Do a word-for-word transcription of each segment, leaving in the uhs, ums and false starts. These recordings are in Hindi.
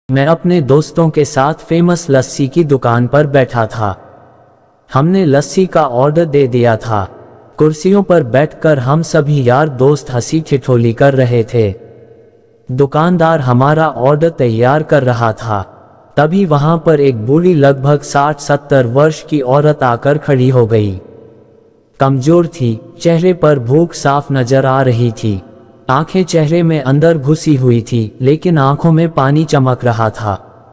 मैं अपने दोस्तों के साथ फेमस लस्सी की दुकान पर बैठा था। हमने लस्सी का ऑर्डर दे दिया था। कुर्सियों पर बैठकर हम सभी यार दोस्त हंसी ठिठोली कर रहे थे। दुकानदार हमारा ऑर्डर तैयार कर रहा था। तभी वहां पर एक बूढ़ी लगभग साठ सत्तर वर्ष की औरत आकर खड़ी हो गई। कमजोर थी, चेहरे पर भूख साफ नजर आ रही थी। आंखें चेहरे में अंदर घुसी हुई थी, लेकिन आंखों में पानी चमक रहा था।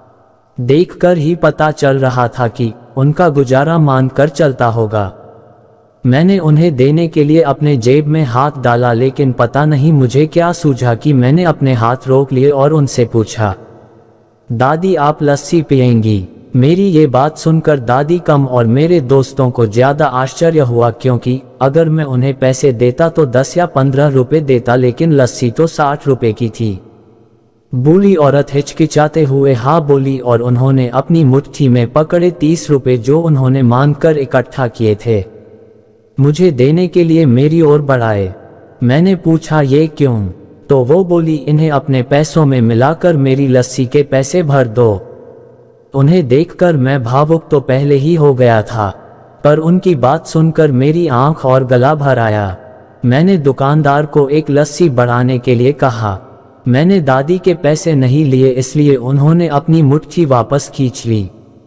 देखकर ही पता चल रहा था कि उनका गुजारा मानकर चलता होगा। मैंने उन्हें देने के लिए अपने जेब में हाथ डाला, लेकिन पता नहीं मुझे क्या सूझा कि मैंने अपने हाथ रोक लिए और उनसे पूछा, दादी आप लस्सी पिएंगी? मेरी ये बात सुनकर दादी कम और मेरे दोस्तों को ज्यादा आश्चर्य हुआ, क्योंकि अगर मैं उन्हें पैसे देता तो दस या पंद्रह रुपए देता, लेकिन लस्सी तो साठ रुपए की थी। बूढ़ी औरत हिचकिचाते हुए हाँ बोली और उन्होंने अपनी मुट्ठी में पकड़े तीस रुपए जो उन्होंने मांगकर इकट्ठा किए थे, मुझे देने के लिए मेरी ओर बढ़ाए। मैंने पूछा ये क्यों? तो वो बोली, इन्हें अपने पैसों में मिलाकर मेरी लस्सी के पैसे भर दो। उन्हें देखकर मैं भावुक तो पहले ही हो गया था, पर उनकी बात सुनकर मेरी आंख और गला भर आया। मैंने दुकानदार को एक लस्सी बढ़ाने के लिए कहा। मैंने दादी के पैसे नहीं लिए, इसलिए उन्होंने अपनी मुट्ठी वापस खींच ली।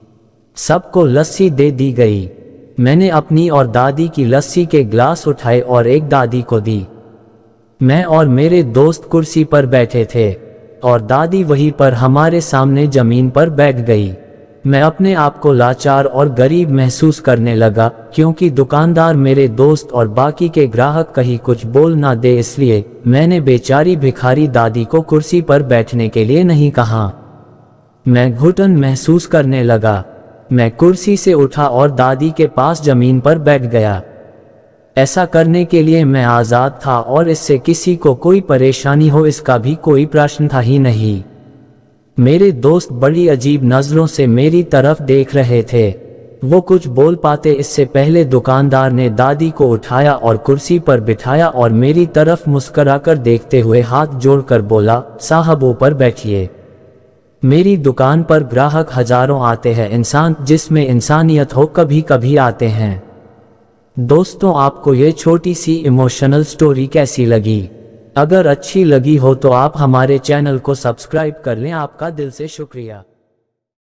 सबको लस्सी दे दी गई। मैंने अपनी और दादी की लस्सी के ग्लास उठाए और एक दादी को दी। मैं और मेरे दोस्त कुर्सी पर बैठे थे और दादी वहीं पर हमारे सामने जमीन पर बैठ गई। मैं अपने आप को लाचार और गरीब महसूस करने लगा, क्योंकि दुकानदार मेरे दोस्त और बाकी के ग्राहक कहीं कुछ बोल ना दे, इसलिए मैंने बेचारी भिखारी दादी को कुर्सी पर बैठने के लिए नहीं कहा। मैं घुटन महसूस करने लगा। मैं कुर्सी से उठा और दादी के पास जमीन पर बैठ गया। ऐसा करने के लिए मैं आज़ाद था और इससे किसी को कोई परेशानी हो इसका भी कोई प्रश्न था ही नहीं। मेरे दोस्त बड़ी अजीब नज़रों से मेरी तरफ देख रहे थे। वो कुछ बोल पाते इससे पहले दुकानदार ने दादी को उठाया और कुर्सी पर बिठाया और मेरी तरफ मुस्कुराकर देखते हुए हाथ जोड़कर बोला, साहब ऊपर बैठिए। मेरी दुकान पर ग्राहक हजारों आते हैं, इंसान जिसमें इंसानियत हो कभी कभी आते हैं। दोस्तों, आपको ये छोटी सी इमोशनल स्टोरी कैसी लगी? अगर अच्छी लगी हो तो आप हमारे चैनल को सब्सक्राइब कर लें। आपका दिल से शुक्रिया।